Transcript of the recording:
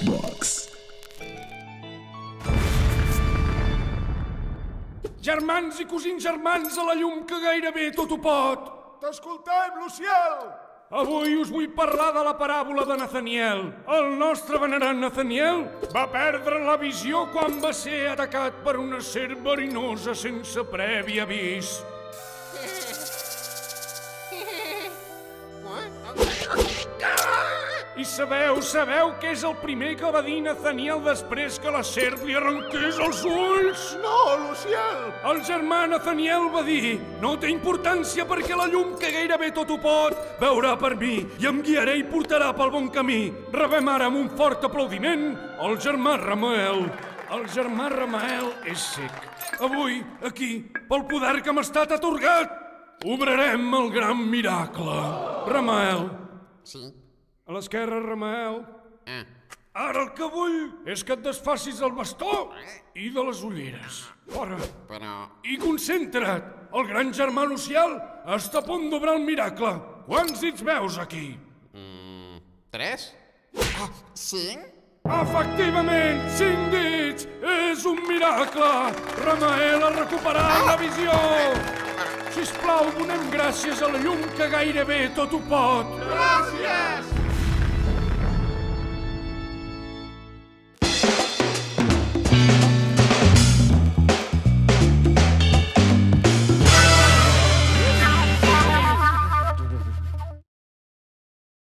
Box. Germans i cosins germans a la llum que gairebé tot ho pot. T'escoltem, Luciel! Avui us vull parlar de la paràbola de Nathaniel. El nostre venerat Nathaniel va perdre la visió quan va ser atacat per una serp verinosa sense previ avís. I sabeu què és el primer que va dir Nathaniel després que la serp li arrenqués els ulls? No, Luciel! El germà Nathaniel va dir: no té importància perquè la llum que gairebé tot ho pot veurà per mi i em guiaré i portarà pel bon camí. Rebem ara amb un fort aplaudiment el germà Ramael. El germà Ramael és cec. Avui, aquí, pel poder que m'ha estat atorgat, obrarem el gran miracle. Ramael. Sí? A l'esquerra, Ramael. Ara el que vull és que et desfacis del bastó i de les ulleres. Fora. Però... I concentra't. El gran germà Luciel està a punt d'obrar el miracle. Quants dits veus aquí? 3? 5? Efectivament, 5 dits! És un miracle! Ramael ha recuperat la visió! Sisplau, donem gràcies a la llum que gairebé tot ho pot. Gràcies!